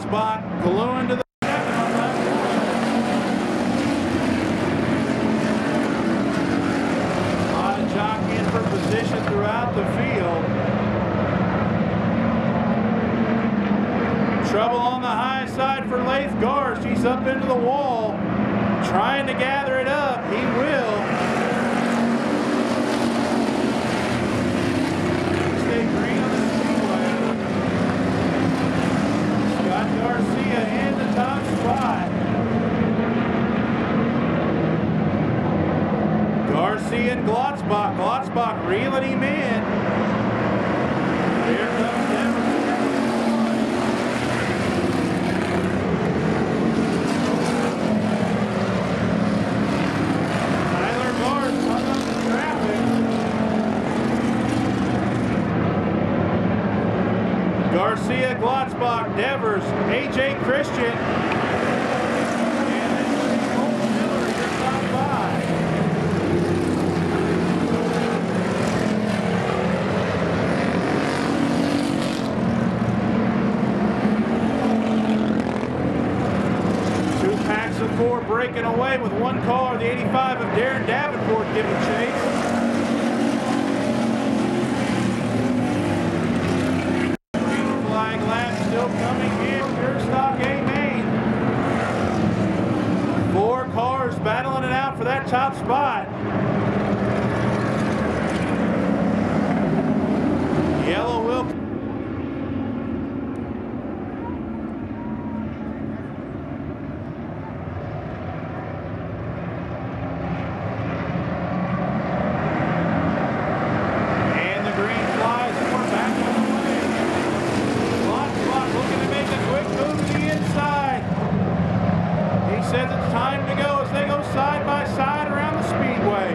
spot, gluing to the jockeying for position throughout the field. Trouble on the high side for Leif Garst. He's up into the wall, trying to gather it up. He will. Stay green on the speedway. Scott Garcia in the top spot. Garcia and Glotzbach. Glotzbach reeling him in. Here comes Devers. Tyler Garst hung up the traffic. Garcia, Glotzbach, Devers, AJ Christian. And then Cole Miller is your top five. Of four breaking away with one car, the 85 of Darren Davenport giving chase. Green flag lap still coming in, pure stock A main. Four cars battling it out for that top spot. Yellow will. Says it's time to go as they go side by side around the speedway.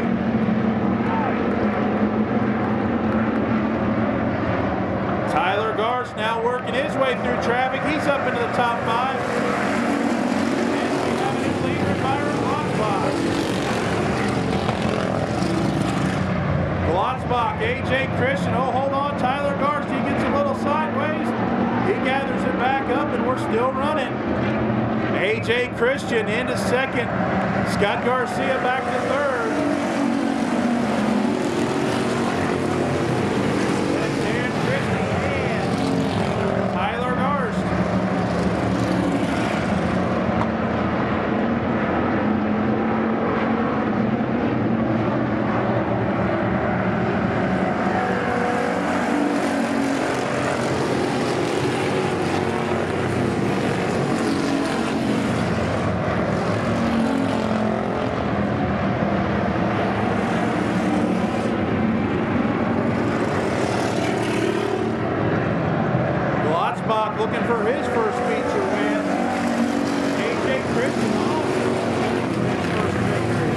Tyler Garst now working his way through traffic. He's up into the top five. And we have a new leader, Byron Glotzbach. Glotzbach, AJ Christian. Oh, hold on, Tyler Garst. He gets a little sideways. He gathers it back up, and we're still running. AJ Christian into second. Scott Garcia back to third. And Darren Christian and Tyler Garst. Looking for his first feature win. AJ Christian also his first victory.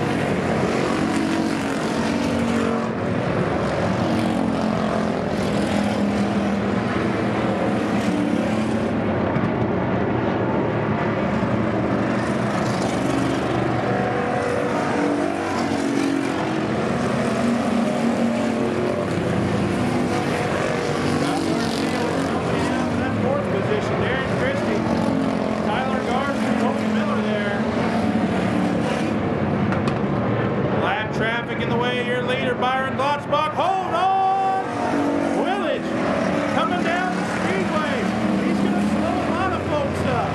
Darren Christie, Tyler Garst, and Cole Miller there. Lap traffic in the way of your leader, Byron Glotzbach. Hold on! Willage coming down the speedway. He's going to slow a lot of folks up.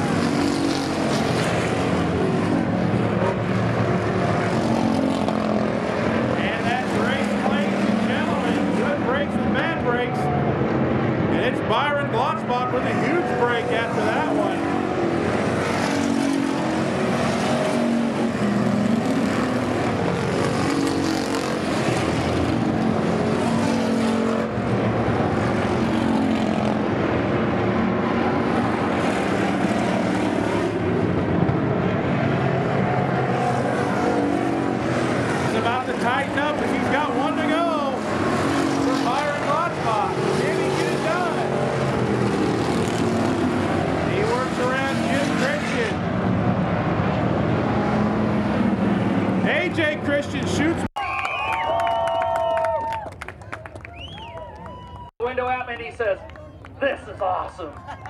And that's race, ladies and gentlemen. Good brakes and bad brakes. And it's Byron Glotzbach with a huge break after that one. He's about to tighten up if he's got one to go for Byron Glotzbach. Can he get it done? He works around Jim Christian. AJ Christian shoots. Window out and he says, "This is awesome."